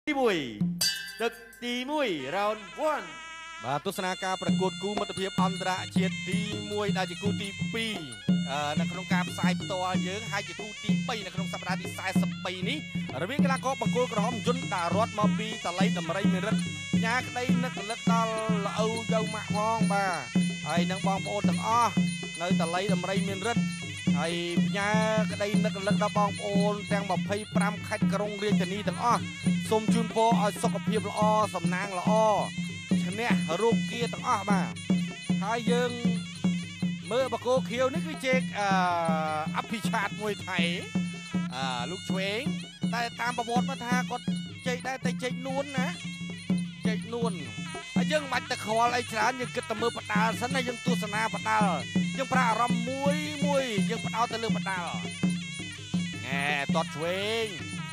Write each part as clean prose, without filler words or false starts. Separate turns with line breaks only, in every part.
1ទឹកទី1 round 1បាទទស្សនាការប្រកួតគូមិត្តភាពអន្តរជាតិទី1ដែលជាគូទី2នៅក្នុងការផ្សាយផ្ទាល់យើងហើយជាគូទី3នៅក្នុងសប្តាហ៍ទី43នេះរវាងកីឡាករបង្គោលក្រហមយុនដារតមកពីតលៃដំរីមេរិតផ្ញើក្តីនឹករលឹកដល់ល្អៅយៅម៉ាក់ផងបាទហើយនឹងបងប្អូនទាំងអស់នៅតលៃដំរីមេរិតហើយផ្ញើក្តីនឹករលឹកដល់បងប្អូនទាំង25ខេត្តក្រុងរាជធានីទាំងអស់សូមជូនពរឲ្យសុខភាពល្អសំណាងល្អឈ្នះរោគគាទាំងអស់បាទហើយយើងមើលបកគោខៀវនេះគឺជែកអភិឆាតមួយថៃលោកឆ្វេងតែតាមប្រវត្តិមកថាគាត់ជែកដែរតែជែកនួនណាជែកនួនហើយយើងមិនបាច់ទៅខ្វល់អីច្រើនយើងគិតតែមើលបដាលសិនណាយើងទស្សនាបដាលយើងប្រើអារម្មណ៍មួយយើងបដោតទៅលើបដាលតតឆ្វេង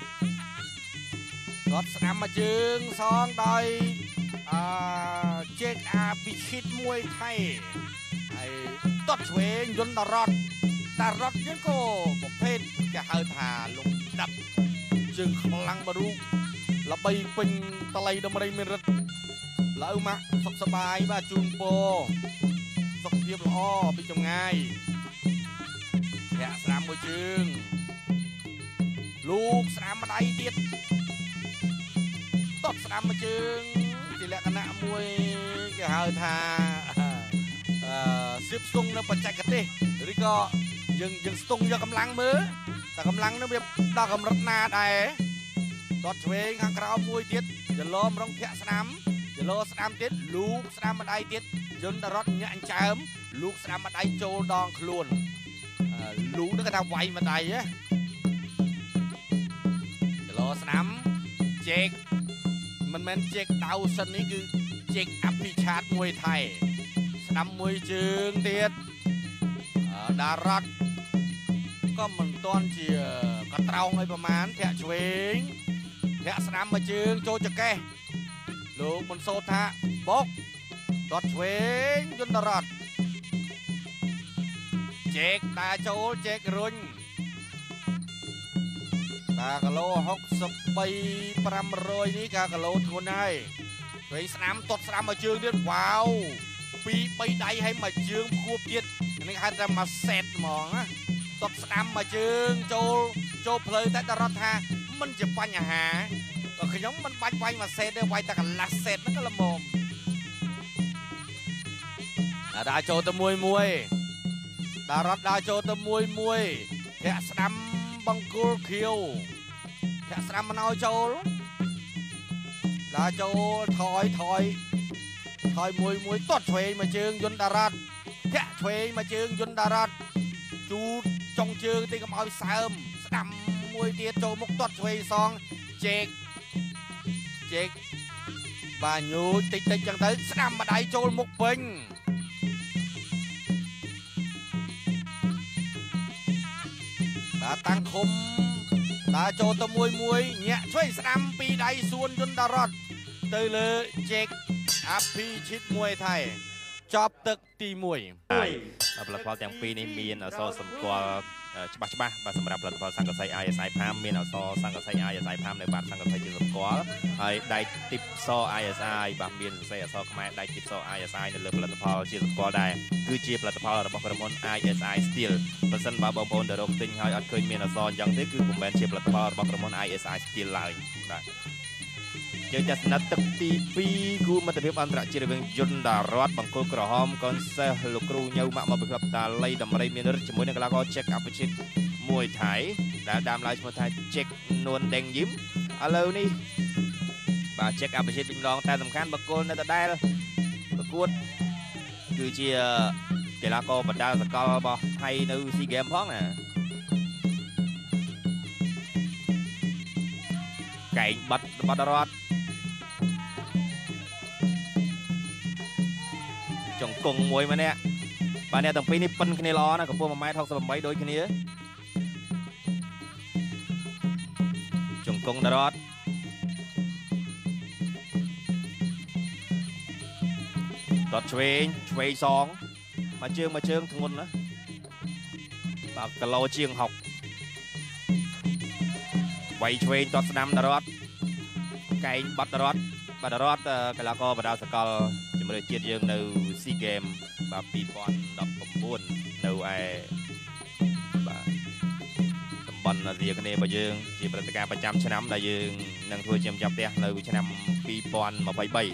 គាត់ស្ដាំមកជើងសងដោយជែកអាពិឈិតមួយថៃហើយតតឆ្វេងយន្តរតយើងក៏ប្រភេទគេហៅថាលំដាប់ជើងខ្លាំងបរូល្បីពេញតលៃដំរីមេរិតឡៅម៉ាក់សុខសប្បាយបាទជូនពរសុខភាពល្អពីចម្ងាយធាក់ស្ដាំមួយជើងលោកស្ដាំម្ដាយទៀតតបស្ដាំមួយជើងជាលក្ខណៈមួយគេហៅថាសៀបស្ទង់នៅបច្ចេកទេសឬក៏យើងស្ទង់យកកម្លាំងមើលតែកម្លាំងនោះវាដល់កម្រិតណាដែរតតឆ្វេងខាងក្រោមមួយទៀតយឡមរងធាក់ស្ដាំយឡស្ដាំទៀតលោកស្ដាំម្ដាយទៀតយន្តរតញាក់ចើមលោកស្ដាំម្ដាយចូលដងខ្លួនលោកនោះគេថាវាយម្ដាយហ៎យឡស្ដាំជែកមិនមែនជែកដៅសិននេះគឺជែកអភិឆាតមួយថៃស្ដាំមួយជើងទៀតដារ៉ាត់ក៏មិនទាន់ជាកត្រោងឲ្យប្រមាណធាក់ឆ្វេងធាក់ស្ដាំមួយជើងចូលចកេះលោកមិនសូថាបុកដតឆ្វេងយន្តរតជែកដាចូលជែករុញកាគីឡូ63 500នេះកាគីឡូធ្ងន់ហើយវិញស្ដាំតត់ស្ដាំមកជើងទៀតវ៉ាវ2 3ដៃហើយមកជើងខួបទៀតនេះហៅថាមកសេតហ្មងណាតត់ស្ដាំមកជើងចូលផ្លូវតែតរត់ថាមិនជាបញ្ហាក៏ខ្ញុំមិនបាច់វាយមកសេតទេវាយតែកន្លះសេតហ្នឹងក៏ល្មមដើរចូលទៅមួយតារត់ដើរចូលទៅមួយធាក់ស្ដាំបង្គោលខៀវធាក់ស្ដាំមិនឲ្យចូលដើរចូលថយមួយតត់ឆ្វេងមកជើងយន្តដារ៉ាត់ធាក់ឆ្វេងមកជើងយន្តដារ៉ាត់ជូតចុងជើងទីកុំឲ្យសើមស្ដាំមួយទៀតចូលមុខតត់ឆ្វេងសងជែកបាទញូចតិចចឹងទៅស្ដាំម្ដាយចូលមុខពេញបាទតាំងឃុំដើរចូលទៅមួយញាក់ឆ្វេងស្ដាំពីដៃសួនយន្តរតទៅលើជែកអភិឈិតមួយថៃចប់ទឹកទី1ហើយផលិតផលទាំងពីរនេះមានអក្សរសម្គាល់ច្បាស់បាទសម្រាប់ផលិតផលសង្កសី ISI Palm មានអក្សរសង្កសី ISI Palm នៅបាតសង្កសីជាសម្គាល់ហើយដៃទីបស ISI បាទមានសរសេរអក្សរខ្មែរដៃទីបស ISI នៅលើផលិតផលជាសម្គាល់ដែរគឺជាផលិតផលរបស់ក្រុមហ៊ុន ISI Steel បើសិនបើបងប្អូនទៅរកទិញហើយអត់ឃើញមានអក្សរអញ្ចឹងទេគឺពុំមែនជាផលិតផលរបស់ក្រុមហ៊ុន ISI Steel ឡើយបាទយើងចាត់ស្និទ្ធទឹកទី2គូមិត្តភាពអន្តរជាតិរវាងយុនដារតបង្គោលក្រហមកូនសេះលោកគ្រូញៅម៉ាក់មកពីក្លឹបតាលៃដំរីមានរិទ្ធជាមួយនឹងកីឡាករជែកអភិជិតមួយថៃដែលដើមឡើយឈ្មោះថាជែកនួនដេងយឹមឥឡូវនេះបាទជែកអភិជិតម្ដងតែសំខាន់បង្គោលនៅដដែលប្រកួតគឺជាកីឡាករបណ្ដាសកលរបស់ថៃនៅស៊ីហ្គេមផងណាកែងបាត់រត់ចង្គង់មួយម្នាក់បាទអ្នកទាំងពីរនេះប៉ិនគ្នាល្អណាស់កម្ពស់ 1m68 ដូចគ្នាចង្គង់ដរត់ដតឆ្វេងសងមកជើងធ្ងន់ណាបាទគីឡូជាង60វាយឆ្វេងដតស្ដាំដរត់
កែងបាត់រត់កីឡាករបដាសកលជំរឿនជាតិយើងនៅ SEA Games បាទ2019នៅឯបាទតំបន់អាស៊ីអាគ្នេយ៍របស់យើងជាព្រឹត្តិការណ៍ប្រចាំឆ្នាំដែលយើងនឹងធ្វើជាម្ចាស់ផ្ទះនៅឆ្នាំ2023បាទ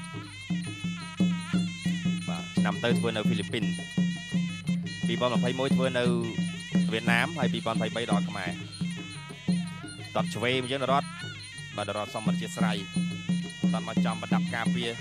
ឆ្នាំទៅធ្វើនៅហ្វីលីពីន2021ធ្វើនៅវៀតណាមហើយ2023ដល់ខ្មែរតតឆ្វេងយើងរត់បាទរត់សមត្ថជាស្រ័យតតមកចំប្រដាប់ការពារ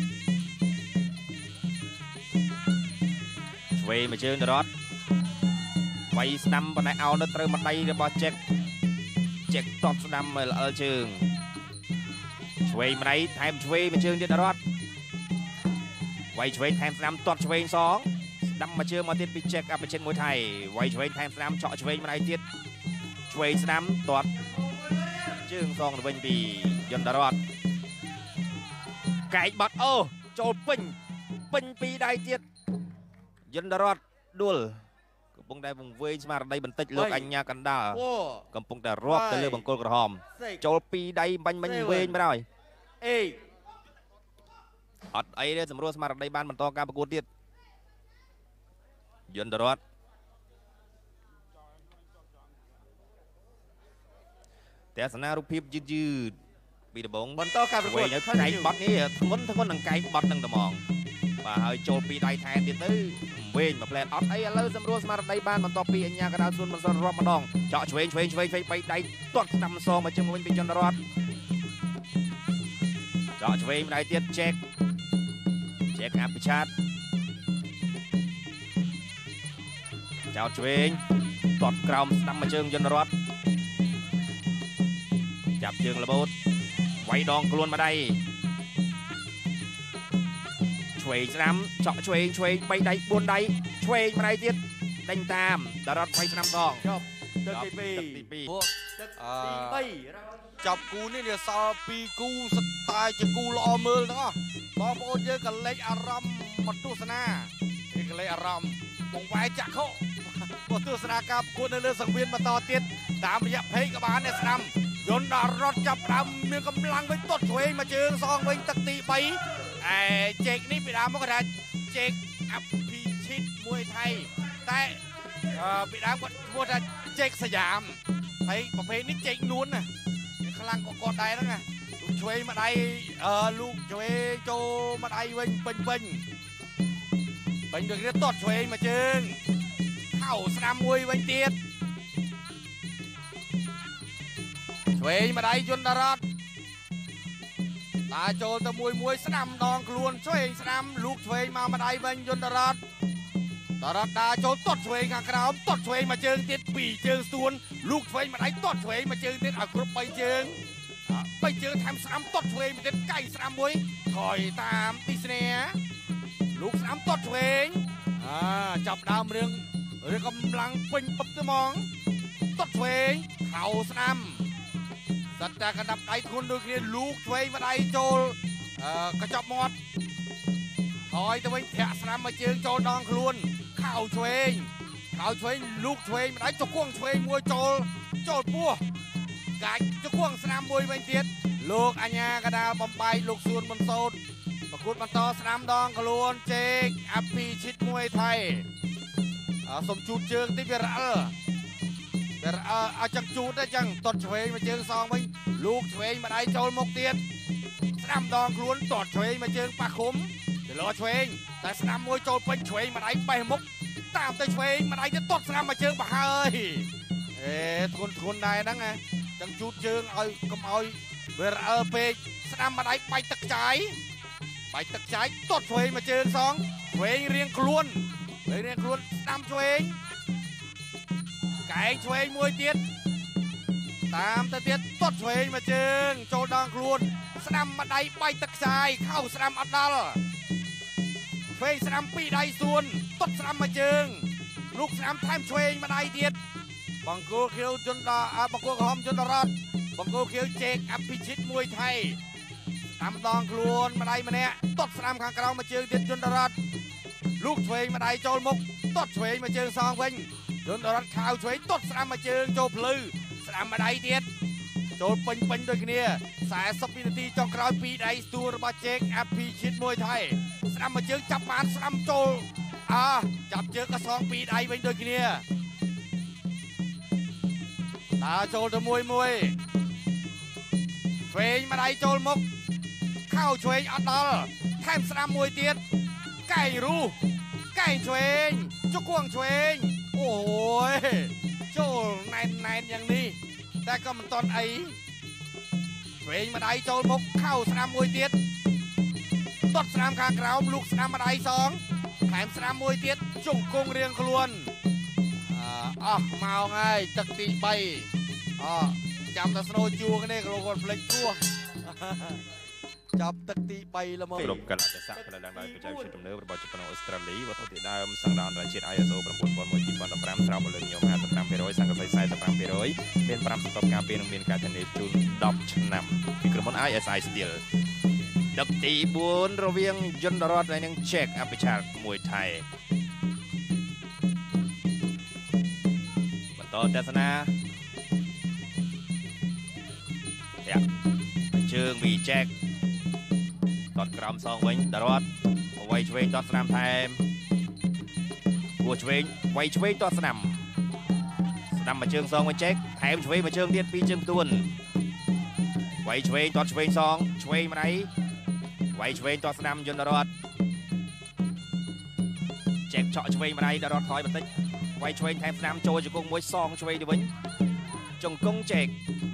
ឆ្វេងមួយជើងរត់វាយស្ដាំបណ្ដៃអោនទៅត្រូវម្ដាយរបស់ចេកតតស្ដាំល្អិលជើងឆ្វេងម្ដាយថែមឆ្វេងមួយជើងទៀតរត់វាយឆ្វេងថែមស្ដាំតតឆ្វេងសងស្ដាំមួយជើងមកទៀតពីចេកអភិជិតមួយថៃវាយឆ្វេងថែមស្ដាំឆក់ឆ្វេងម្ដាយទៀតឆ្វេងស្ដាំតតជើងសងទៅវិញពីយន្តរតកែកបាត់អូចូលពេញពីដៃទៀតយន្តរតដួលកំពុងតែវង្វេងស្មារតីបន្តិចលោកអញ្ញាកណ្ដាលកំពុងតែរាប់ទៅលើបង្គោលក្រហមចូលពីដៃបាញ់វែងមកហើយអត់អីទេសម្រួលស្មារតីបានបន្តការប្រកួតទៀតយន្តរតទស្សនារូបភាពយឺតពីដំបងបន្តការប្រកួតកែកបាត់នេះធ្ងន់នឹងកែកបាត់នឹងត្មងបាទហើយចូលពីដៃថែមទៀតទៅវែងមកផ្លែតអត់អីឥឡូវសម្រួលស្មារតីបានបន្ទាប់ពីអញ្ញាកដាលសួនមិនសល់រាប់ម្ដងចក់ឆ្វេងបីដៃទាត់ស្ដាំសងមកជើងវិញពីយន្តរតចក់ឆ្វេងម្ដាយទៀតចេកអភិឆាតចោតឆ្វេងទាត់ក្រោមស្ដាំមកជើងយន្តរតចាប់ជើងរបូតវាយដងខ្លួនម្ដាយឆ្វេងស្ដាំចក់ឆ្វេង3ដៃ4ដៃឆ្វេងម្ដាយទៀតដេញតាមដរតវាយស្ដាំសងចប់ទឹកទី2ចប់គូនេះវាសល់2គូស្ទាយជាគូល្អមើលទាំងអស់បងប្អូនយើងក៏លេចអារម្មណ៍មកទស្សនាគេក៏លេចអារម្មណ៍បងវាយចាក់ខុមកទស្សនាការប្រកួតនៅលើសង្វៀនបន្តទៀតតាមរយៈភេកក៏បានដែរស្ដាំយន្តរត់ចាប់ដើមមានកម្លាំងវិញទាត់ឆ្វេងមកជើងសងវិញទឹកទី3ចេកនេះពីដើមមកគាត់ថាចេកអភិឈិតមួយថៃតែពីដើមគាត់ឈ្មោះថាចេកសយាមហើយប្រភេទនេះចេកនួនណាខ្លាំងក៏គាត់ដែរហ្នឹងណាលោកឆ្វេងម្ដាយលោកឆ្វេងចូលម្ដាយវិញពេញដូចគ្នាទាត់ឆ្វេងមកជើងហៅស្ដាំមួយវិញទៀតឆ្វេងម្ដាយយន្តរតតាចូលទៅមួយស្ដាំដងខ្លួនឆ្វេងស្ដាំលូកឆ្វេងមកម្ដាយវិញយន្តរតតាចូលទាត់ឆ្វេងខាងក្រោមទាត់ឆ្វេងមកជើងទៀត2ជើងស្ទួនលូកឆ្វេងម្ដាយទាត់ឆ្វេងមកជើងទៀតឲ្យគ្រប់3ជើងថែមស្ដាំទាត់ឆ្វេងមកទៀតកៃស្ដាំមួយថយតាមទីស្នេហ៍លូកស្ដាំទាត់ឆ្វេងចាប់ដើមរឿងកម្លាំងពេញពឹកទៅហ្មងទាត់ឆ្វេងខោស្ដាំសត្វតែកណ្ដាប់ដៃធ្ងន់ដូចគ្នាលូកឆ្វេងម្ដាយចូលកញ្ចប់មាត់ហើយទៅវិញធាក់ស្ដាំមកជើងចូលដងខ្លួនខោឆ្វេងលូកឆ្វេងម្ដាយចង្គង់ឆ្វេងមួយចូលពោះកាច់ចង្គង់ស្ដាំមួយវិញទៀតលោកអញ្ញាកដាលបំបាយលោកសួនមិនសោតប្រកួតបន្តស្ដាំដងខ្លួនចេកអភិឈិតមួយថៃសុំជូតជើងតិចវារអិលឲ្យចឹងជូតទៅចឹងទាត់ឆ្វេងមកជើងសងវិញលូកឆ្វេងម្ដាយចូលមុខទៀតស្ដាំដងខ្លួនទាត់ឆ្វេងមកជើងប៉ះឃុំចលោឆ្វេងតែស្ដាំមួយចូលពេញឆ្វេងម្ដាយបេះមុខតាមទៅឆ្វេងម្ដាយទៅទាត់ស្ដាំមកជើងបះហើយធ្ងន់ដែរហ្នឹងណាចឹងជូតជើងឲ្យកុំឲ្យវារអិលពេកស្ដាំម្ដាយបាច់ទឹកចាយទាត់ឆ្វេងមកជើងសងឆ្វេងរៀងខ្លួនស្ដាំឆ្វេងកែងឆ្វេងមួយទៀតតាមទៅទៀតទាត់ឆ្វេងមកជើងចូលដងខ្លួនស្ដាំម្ដាយបាច់ទឹកចាយខោស្ដាំអត់ដល់ឆ្វេងស្ដាំ2ដៃសួនទាត់ស្ដាំមកជើងលោកស្ដាំថែមឆ្វេងម្ដាយទៀតបង្គោលខៀវយន្តបង្គោលក្រហមយន្តរតបង្គោលខៀវចេកអភិឈិតមួយថៃតាមដងខ្លួនម្ដាយម្នាក់ទាត់ស្ដាំខាងក្រោមមកជើងទៀតយន្តរតលូកឆ្វេងម្ដាយចូលមុខទាត់ឆ្វេងមកជើងសងវិញយន្តរតខៅឆ្វេងទាត់ស្ដាំមកជើងចូលភ្លឺស្ដាំម្ដាយទៀត
ចូលពេញដូចគ្នា40 វិនាទីចុងក្រោយពីដៃស្ទួររបស់ជេកអភិជិតមួយថៃស្ដាំមួយជើងចាប់បានស្ដាំចូលចាប់ជើងក៏សងពីដៃវិញដូចគ្នាដើរចូលទៅមួយឆ្វេងម្ដាយចូលមុខខោឆ្វេងអត់ដល់ថែមស្ដាំមួយទៀតកែងរូកែងឆ្វេងជង្គង់ឆ្វេងអូយចូលណែនយ៉ាងនេះតែក៏មិនតន់អីឆ្វេងម្ដាយចូលមុខខោស្ដាំមួយទៀតទាត់ស្ដាំខាងក្រោមលូកស្ដាំម្ដាយសងថែមស្ដាំមួយទៀតជង្គង់រៀងខ្លួនអស់ម៉ោងហើយទឹកទី3ចាំតែស្នូជួគ្នាគ្រូគាត់ផ្លេចគោះចាប់ទឹកទី3ល្មម
គ្រប់កលៈទេសៈផ្នែកឡើងដោយបច្ចេកវិទ្យាទំនើបរបស់ជប៉ុនអូស្ត្រាលីវត្ថុធាតុដើមស្តង់ដារអន្តរជាតិ ISO 9001:2015 ស្រោបលើញោម 55% សង្កសី 45% មាន5សន្តិភាពការពារនិងមានការធានាជូន10ឆ្នាំពីក្រុមហ៊ុន ISI Steel ទឹកទី4រវាងយន្តរដ្ឋហើយនិង Czech អភិឆាតមួយថៃបន្តទស្សនាជើងពី Czech តតក្រោមសងវិញដរត់វាយឆ្វេងតតស្នាមថែមគួឆ្វេងវាយឆ្វេងតតស្នាមមួយជើងសងវិញចេកថែមឆ្វេងមួយជើងទៀតពីរជើងទួនវាយឆ្វេងតតឆ្វេងសងឆ្វេងម្ដាយវាយឆ្វេងតតស្នាមយន្តរត់ចេកឆក់ឆ្វេងម្ដាយដរត់ថយបន្តិចវាយឆ្វេងថែមស្នាមចូលជង្គង់មួយសងឆ្វេងទៅវិញជង្គង់ចេក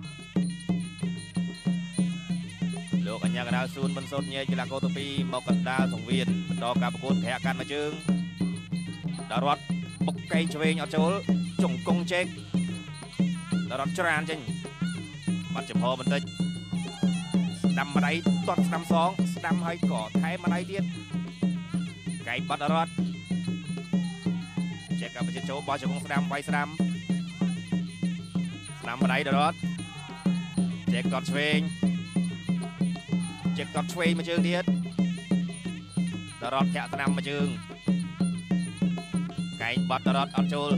លោកអញ្ញាកណ្ដាលសួនមិនសូនញែកកីឡាករទៅពីមកកណ្ដាលសង្វៀនបន្តការប្រកួតធាក់កាន់មួយជើងដល់រត់បុកកែងឆ្វេងអត់ចូលជង្គង់ចេកដល់រត់ច្រានចេញបាត់ចំហបន្តិចស្ដាំម្ដាយទាត់ស្ដាំសងស្ដាំហើយក៏ថែមម្ដាយទៀតកែងបាត់ដល់រត់ចេកក៏បញ្ជាចូលបោះជង្គង់ស្ដាំវាយស្ដាំម្ដាយដល់រត់ចេកទាត់ឆ្វេងចេកតត់ឆ្វេងមួយជើងទៀតដរត់ធាក់ស្ដាំមួយជើងកែងបាត់ដរត់អត់ចូល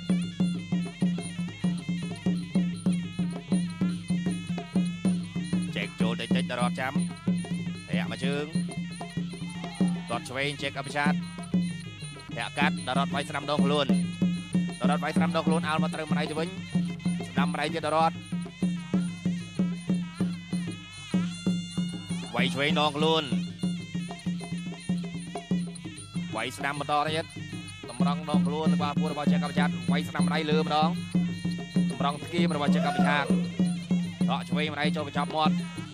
ចេកចូលតិចដរត់ចាំធាក់មួយជើងតត់ឆ្វេងចេកអភិឆាតធាក់កាត់ដរត់វាយស្ដាំដងខ្លួនដរត់វាយស្ដាំដងខ្លួនអោលមកត្រូវម្ដាយទៅវិញស្ដាំម្ដាយទៀតដរត់វាយឆ្វេងដងខ្លួនវាយស្ដាំបន្តទៀតតម្រង់ដងខ្លួនរបស់ពួររបស់ចេកអភិឆាតវាយស្ដាំម្ដាយលើម្ដងតម្រង់ស្គីមរបស់ចេកអភិឆាតដកឆ្វេងម្ដាយចូលបញ្ចប់មាត់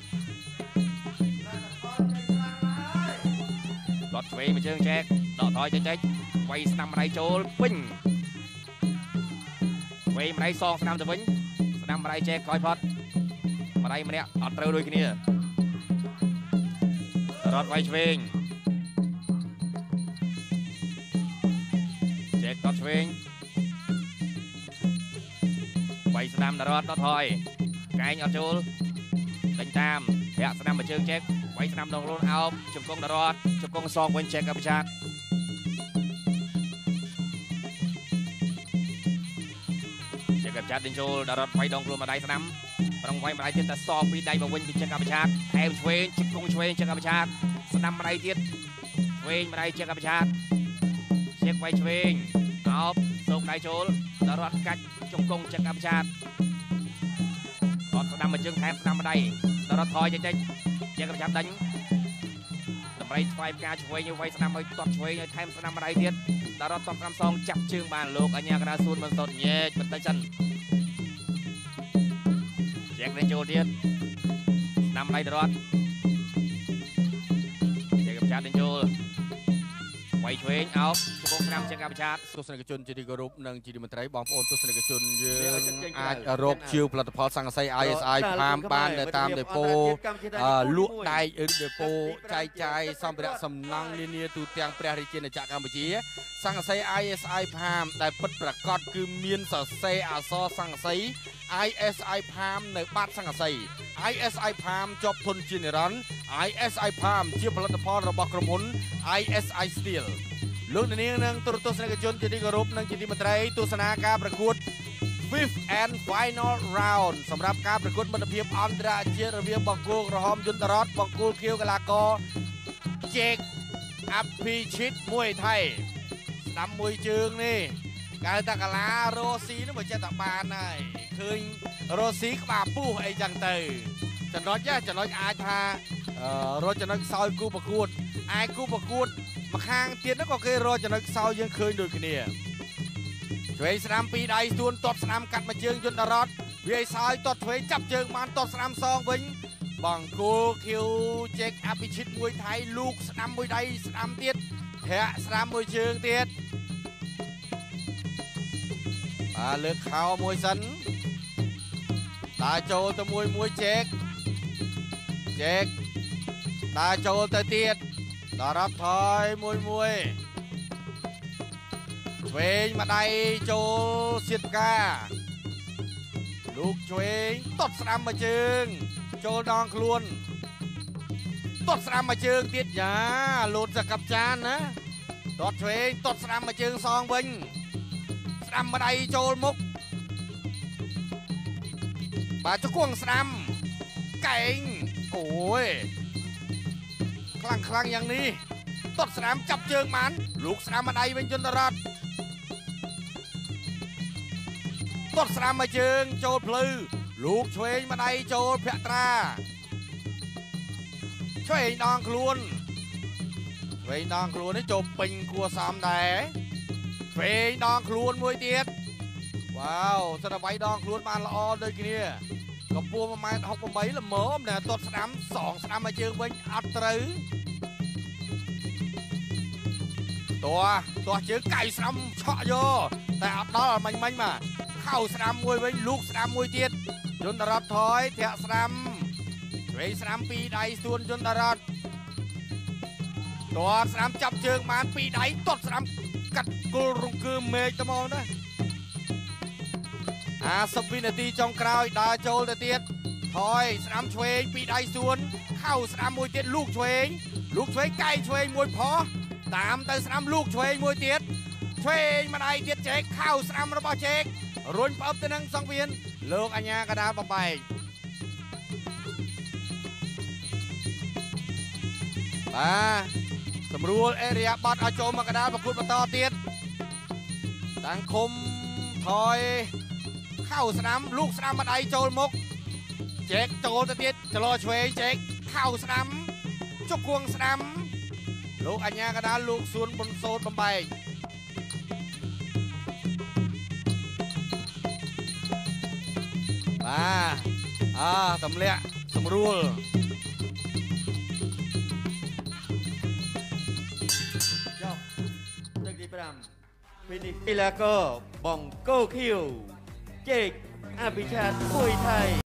ដកឆ្វេងមួយជើងចេកដកថយចេកវាយស្ដាំម្ដាយចូលពេញឆ្វេងម្ដាយសងស្ដាំទៅវិញស្ដាំម្ដាយចេកក្រោយផុតម្ដាយម្នាក់អត់ត្រូវដូចគ្នារត់វាយឆ្វេងចេកតត់ឆ្វេងវាយស្ដាំរត់ដកថយកែងអត់ចូលដេញតាមធាក់ស្ដាំមួយជើងចេកវាយស្ដាំដងខ្លួនអោបជង្គង់រត់ជង្គង់សងវិញចេកអភិឆាតចេកអភិឆាតដេញចូលរត់វាយដងខ្លួនម្ដាយស្ដាំប្រងវាយម្ដាយទៀតតែសងពីដៃមកវិញពីចេកអភិឆាតថែមឆ្វេងជង្គង់ឆ្វេងចេកអភិឆាតស្ដាំម្ដាយទៀតឆ្វេងម្ដាយចេកអភិឆាតចេកវាយឆ្វេងអោបសូមដៃចូលដល់រត់កាច់ជង្គង់ចេកអភិឆាតអត់ស្ដាំមួយជើងថែមស្ដាំម្ដាយដល់រត់ថយចេកចេកអភិឆាតដេញដើម្បីស្វែងការឆ្វេងវាយស្ដាំឲ្យតបឆ្វេងឲ្យថែមស្ដាំម្ដាយទៀតដល់រត់តប5សងចាប់ជើងបានលោកអញ្ញាកណ្ដាលសួនមិនសុតញែកបន្តិចសិនចេកដេញចូលទៀតស្ដាំម្ដាយដល់រត់ចាត់ដេញចូលវាយឆ្វេងអោបជង្គង់ស្ដាំចេកអភិឆាតទស្សនិកជនជាទីគោរពនិងជាទីមន្ត្រីបងប្អូនទស្សនិកជនយើងអាចរកជាវផលិតផលសង្កសី ISI ផាមបាននៅតាមដេប៉ូលក់ដែកឬដេប៉ូចែកចាយសម្ភារៈសំណង់នានាទូទាំងព្រះរាជាណាចក្រកម្ពុជាសង្កសី ISI ផាមដែលពិតប្រាកដគឺមានសរសេរអក្សរសង្កសី ISI ផាមនៅបាតសង្កសី ISI ផាមជាប់ធនជានិរន្តរ៍ ISI ផាមជាផលិតផលរបស់ក្រុមហ៊ុន ISI Steel លោកនាងនិងទូរទស្សនិកជនជាទីគោរពនិងជាទីមេត្រីទស្សនាការប្រកួត
5th and final round សម្រាប់ការប្រកួតមិត្តភាពអន្តរជាតិរវាងបង្គោលក្រហមយន្តរតបង្គោលខៀវកីឡាករជេកអភិឈិតមួយថៃស្ដាំមួយជើងនេះកៅតាកាឡារ៉ូស៊ីនោះមិនចេះតែបានហើយឃើញរ៉ូស៊ីក្បាលពុះអីចឹងទៅចំណុចអាចថារត់ចំណុចខ្សោយគូប្រកួតឯគូប្រកួតម្ខាងទៀតនោះក៏គេរត់ចំណុចខ្សោយយើងឃើញដូចគ្នាឆ្វេងស្ដាំពីដៃស្ទួនទាត់ស្ដាំកាត់មកជើងយន្តរតវាយសោយទាត់ឆ្វេងចាប់ជើងបានទាត់ស្ដាំសងវិញបង្គោលខៀវជេកអភិឈិតមួយថៃលូកស្ដាំមួយដៃស្ដាំទៀតធាក់ស្ដាំមួយជើងទៀតបាទលើកខោមួយសិនដើរចូលទៅមួយជេកដើរចូលទៅទៀតដល់រាប់ថយមួយឆ្វេងមកដៃចូលសៀតផ្កាលូកឆ្វេងទាត់ស្ដាំមកជើងចូលដងខ្លួនទាត់ស្ដាំមកជើងទៀតយ៉ាលោតសកាប់ចានណាទាត់ឆ្វេងទាត់ស្ដាំមកជើងសងវិញស្ដាំមកដៃចូលមុខបាទជង្គង់ស្ដាំកែងអូយខ្លាំងយ៉ាងនេះទាត់ស្ដាំចាប់ជើងបានលូកស្ដាំមកដៃវិញយន្តរតទាត់ស្ដាំមកជើងចូលភ្លឺលូកឆ្វេងមកដៃចូលភក្ត្រាឆ្វេងដងខ្លួននេះចូលពេញគួរសមដែរឆ្វេងដងខ្លួនមួយទៀតវ៉ាវសិនតែវាយដងខ្លួនបានល្អដូចគ្នាកម្ពស់ 1.68 ល្មមតែទាត់ស្ដាំសងស្ដាំមកជើងវិញអត់ត្រូវទាស់ជើងកៃស្ដាំឆក់យកតែអត់ដល់មិញមកខោស្ដាំមួយវិញលូកស្ដាំមួយទៀតយន្តរតថយធាក់ស្ដាំឆ្វេងស្ដាំពីដៃស្ទួនយន្តរតទាត់ស្ដាំចាប់ជើងបានពីដៃទាត់ស្ដាំកាត់គល់រង្គើមេឃត្មងណា50វិនាទីចុងក្រោយដើរចូលទៅទៀតថយស្ដាំឆ្វេងពីដៃស្ទួនខោស្ដាំមួយទៀតលូកឆ្វេងកែឆ្វេងមួយផោះតាមទៅស្ដាំលូកឆ្វេងមួយទៀតឆ្វេងម្ដាយទៀតជេកខោស្ដាំរបស់ជេករុញផ្អឹបទៅនឹងសង្វៀនលោកអញ្ញាកដាលបំបែកបាទសម្រួលអេរីយ៉ាបតឲ្យចូលមកកដាលប្រកួតបន្តទៀតតាំងឃុំថយខោស្ដាំលូកស្ដាំម្ដាយចូលមុខជេកចូលទៅទៀតចលោឆ្វេងជេកខោស្ដាំជុកគួងស្ដាំលោកអញ្ញាកដាលលោកសួនបុនសូតបំបែកបាទទម្លាក់សម្រួលយកទឹកទី5ពីនេះកីឡាករបង្គោលខៀវជេកអភិឆាតមួយថៃ